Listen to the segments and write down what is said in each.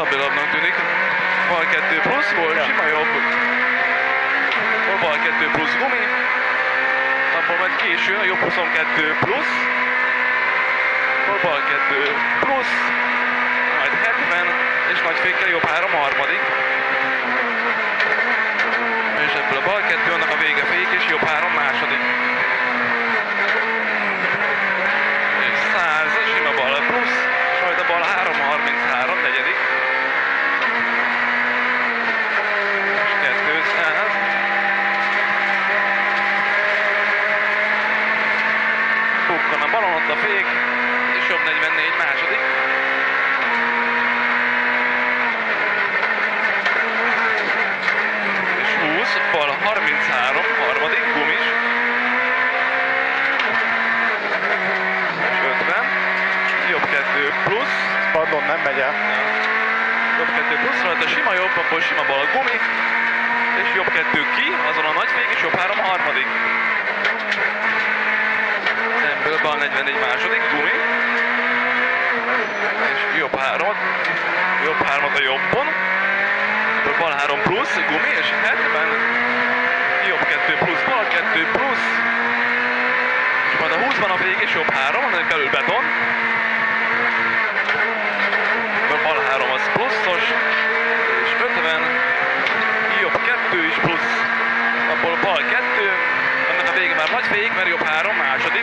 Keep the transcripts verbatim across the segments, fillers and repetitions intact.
stabilabbnak tűnik. Bal kettő plusz, volt Ja. sima jobb. Hol bal kettő plusz gumi. Abból majd késő a jobb huszonkettő plusz. Hol bal kettő plusz. Majd hetven, és nagy fékkel jobb három harmadik. És ebből a bal kettő, annak a vége fék, és jobb három második. És száz, sima bal plusz, és majd a bal három harminchárom, negyedik. És kétszáz. Bukkan a balon, ott a fék, és jobb negyvennégy második. És húsz, bal harminchárom, harmadik, gumis. És ötven, jobb kettő plusz. Padlón nem megy el. Jobb kettő plusz, rajta sima jobb, abból sima bal gumi. És jobb kettő ki, azon a nagy fék, és jobb három harmadik. Ebből bal negyvennégy második, gumi. És jobb hármat, jobb hármat a jobbon. Ebből bal három plusz, gumi, és hetven. Jobb kettő plusz, bal kettő plusz. És majd a húszban a fék, és jobb három, annak belül beton. Ebből bal három az pluszos. És ötven. Jobb kettő is plusz. Abból bal kettő. Annak a vége már nagy fék, mert jobb három második.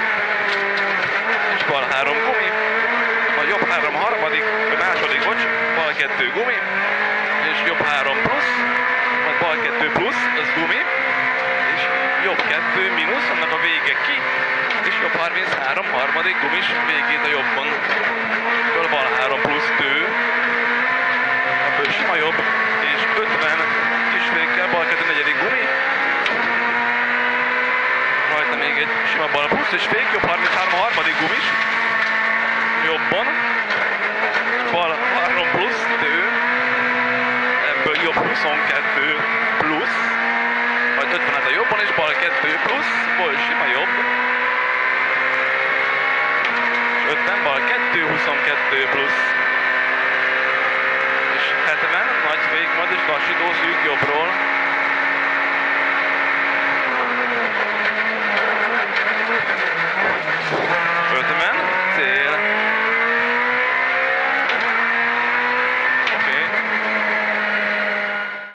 És bal három gumi. Majd jobb három harmadik, vagy második, bocs. Bal kettő gumi. És jobb három plusz. Majd bal kettő plusz, az gumi. És jobb kettő mínusz, annak a vége ki. És jobb harminchárom harmadik gumis, végét a jobbon. Ebből bal három plusz tő. Ebből sima jobb. És ötven kis fékkel, bal kettő negyedik gumi. Rajta még egy sima bal plusz és fék, jobb harminchárom harmadik gumis. Jobban. Bal három plusz tő. Ebből jobb huszonkettő plusz. Majd ötvenet a jobban, és bal kettő plusz. Bal sima jobb. És ötven, bal kettő, huszonkettő plusz. És hetven, nagy fék majd, és lassító